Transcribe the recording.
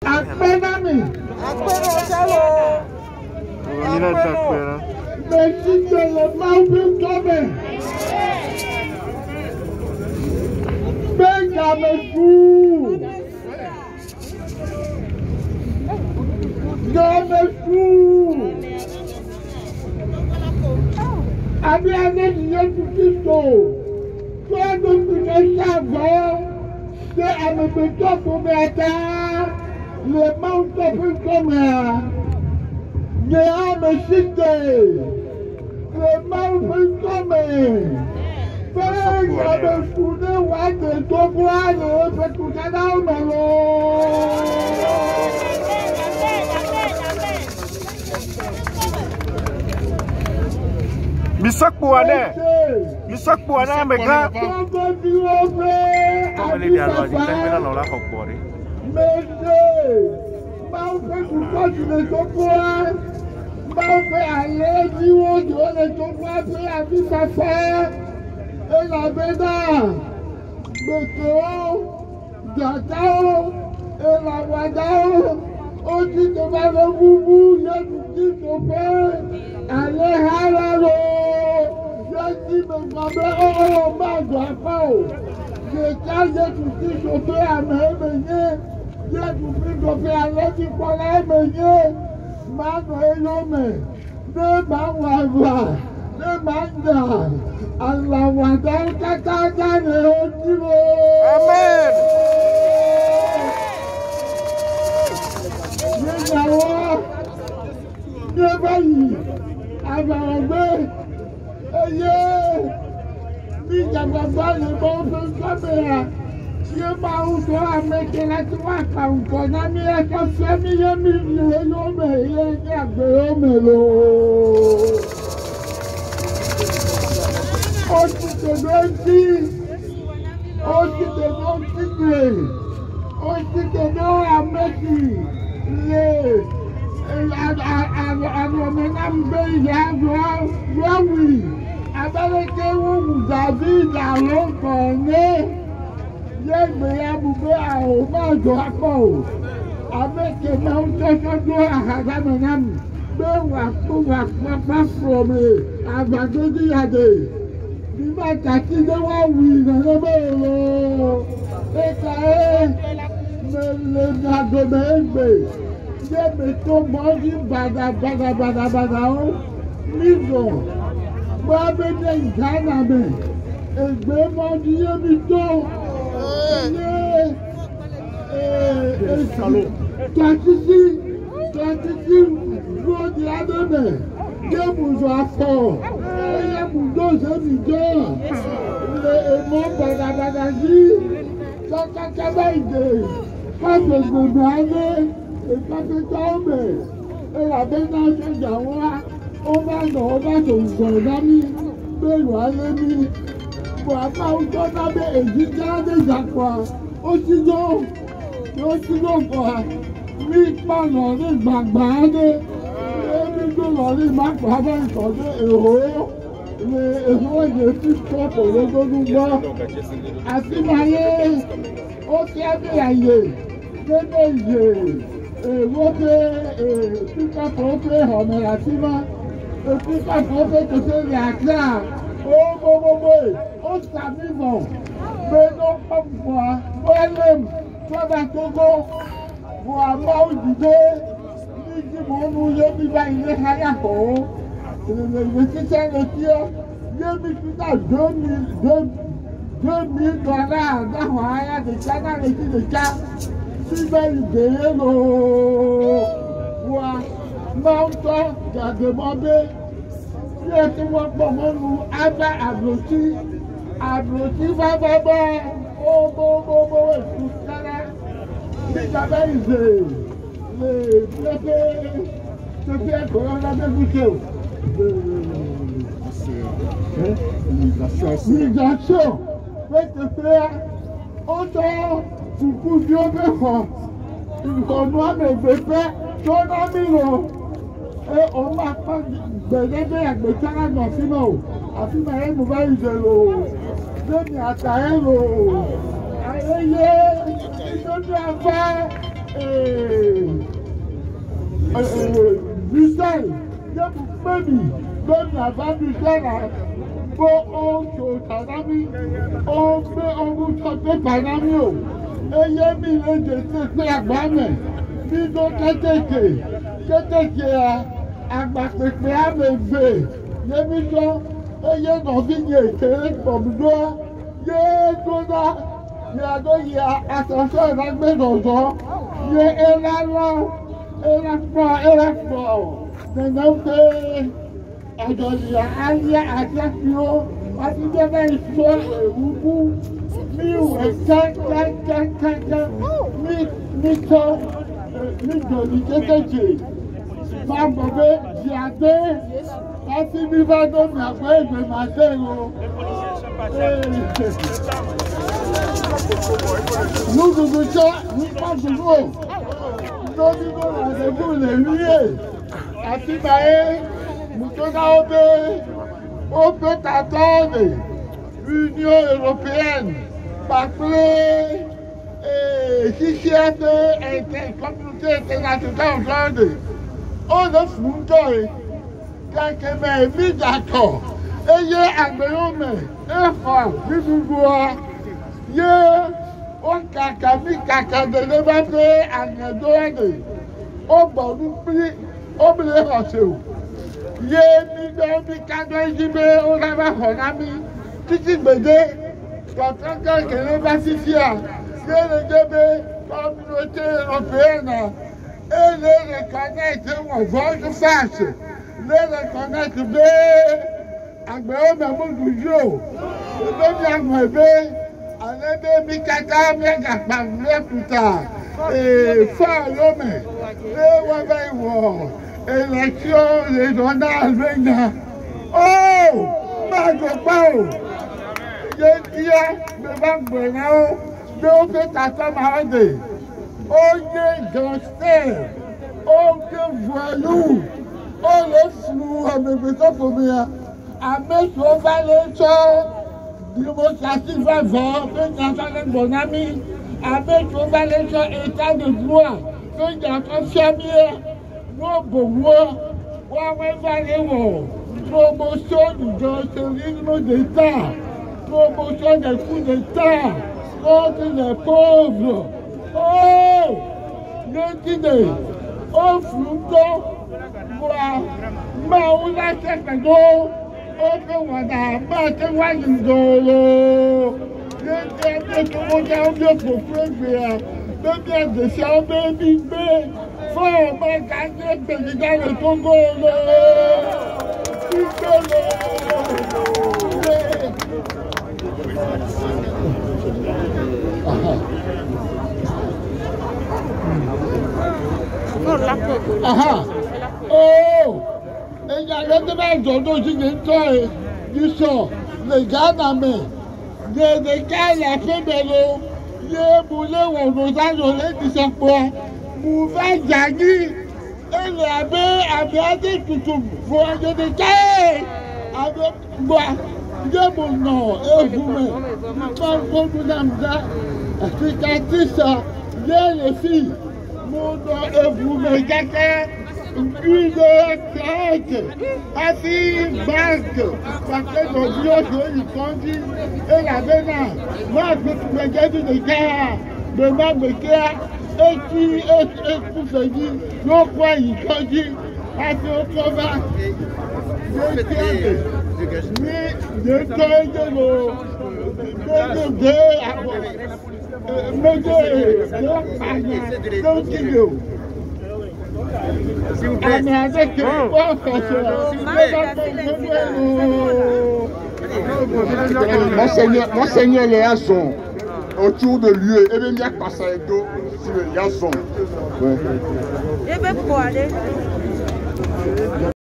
Akpenami. Merci de le mal tomber. Bengamefou. Gamefou. Abiane Jésus-Christo. Toi de tous les savants, c'est à me mettre pour mettre les mains de commun. Néa me cité. Les mains de commun. Bengamefou de Ouad de Togolais, le tout à Misak Pouane, Mgr. Migration, faites faire autant pour Dieu me rend. On doit me faire ton ami. Et on m'a pas besoin avec le canal national. Afin de nous voir l'eau. Je m'y attends l'eau. Allez, je m'y attends. Bruxelles, je vous bénis, donne la bande du Sénat, pour on vous sortait par l'ami, et il y a mis les deux la bande, puis donc, qu'est-ce à ma pépé à me faire, il y a mis ça, et il y a dans vigne, comme doigt, il y a tout là, il y a attention à la maison, il y a la langue. Nous rendez-vous les liés. À Tibaé, nous sommes on peut attendre l'Union Européenne par si c'est une communauté internationale aujourd'hui. On a foutu quelqu'un m'a mis d'accord. Et il y a un frère, on caca de levanter à Nédouane. On va nous prier, on me les rassure. Il y a mis dans les cadres d'Ibé, on a un ami, petit bébé, quand on a un pacifiant, il y a le bébé, communauté européenne, et les reconnaître, on va se face. Les reconnaître, à Béo, du jour, le bébé, Allez, Mikata, Mgr plus tard. Et fort l'homme, les élections régionales maintenant. Oh, Magopao, je dis, le banque Benao, de Opétata Marade. Oh, les gangsters, oh, les voyous, oh, les flous, à mes petits combien, à mes sauvages. Démocratie va voir, que nous avons un bon ami, avec nos valeurs état de droit, que nous avons fermier, nos beaux mots, promotion du gastérisme d'État, promotion des coups d'État contre les pauvres. Oh, le dîner, oh, flouton, moi, Maoula Sekado. Open water, but one is dolo. Then they go down there for prayer. Then there's the show baby. For my God, baby, down the Togolais. Oh! Et il y a le débat qui est du sort, les gars d'amé, les gars la fait de l'eau, les boulets ou nos agolés qui sont quoi, mouvement Jagi, et les abbés tout, voyez des gars, avec moi, je mon nom, et vous-même, quand vous n'avez pas, c'est ça, les filles, mon nom, et vous-même, quelqu'un. Une tête, assis, banque, parce que nos vieux, ils conduisent, et la venin, moi, je me garde des gars, de ma métier, et qui, et tout se dit, non, quoi, ils conduisent, à ce moment, S'il vous plaît. Monseigneur les Yazons, autour de lui, et bien il y a passé d'eau sur les Yazons. Et bien pour aller.